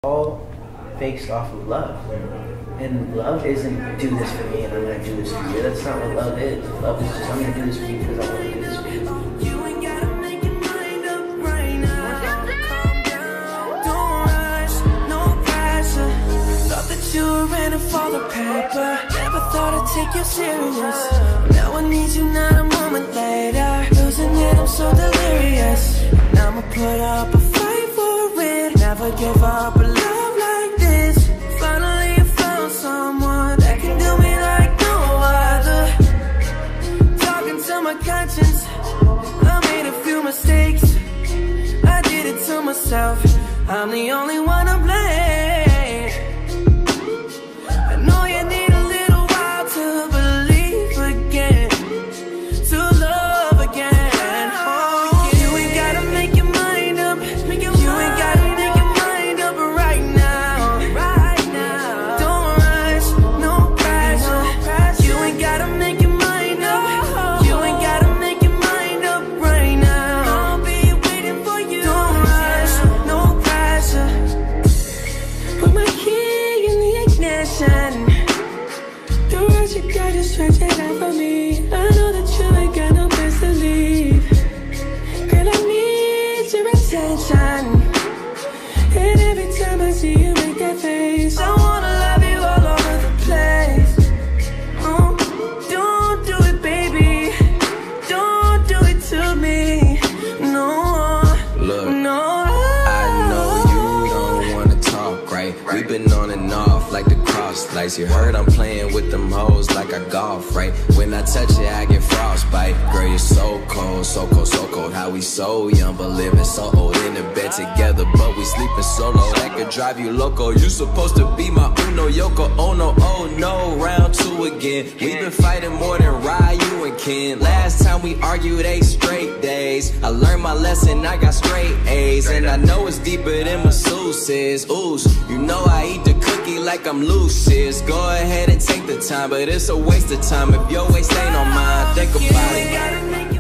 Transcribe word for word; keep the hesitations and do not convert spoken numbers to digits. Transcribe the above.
all based off of love. And love isn't do this for me and I'm going to do this for you. That's not what love is. Love is just I'm going to do this for you because I want to do this for you. You ain't gotta make your mind up right now. Calm down, don't rush, no pressure. Thought that you were in it for the paper. Never thought I'd take you serious. Now I need you, not a moment later. Losing it, I'm so delirious. Now I'ma put up a fight for it. Never give up a love like this. Finally I found someone that can do me like no other. Talking to my conscience, I made a few mistakes. I did it to myself. I'm the only one to blame. I know you need a little while to believe again, to love again. Oh, you ain't gotta make your mind up. Make your you ain't gotta make your mind up right now. Right now. Don't rush, no pressure. You ain't gotta make your mind up. You ain't gotta make your mind up right now. I'll be waiting for you. Don't rush, no pressure. Put my key in the ignition. Don't rush it, girl, just stretch it out for me. I know that you ain't got no place to leave. Girl, I need your attention. And every time I see you make that face, I wanna love you all over the place. Oh, don't do it, baby. Don't do it to me. No, Look, no. I know you don't wanna talk, right? We've been on and off like the cross lights. You heard I'm playing with them hoes like I golf, right? When I touch it, I get frostbite. Girl, you're so cold, so cold, so cold. How we so young, but living so old. In the bed together, but we sleeping solo. That could drive you loco. You supposed to be my Uno, Yoko, oh no, oh no. Round two again. We've been fighting more than Ryu and Ken. Last time we argued eight straight days. I learned my lesson, I got straight A's. And I know it's deeper than masseuses. Ooh, you know I eat the cookie like I'm Lucius. Go ahead and take the time, but it's a waste of time if your waist ain't on mine. Think about it.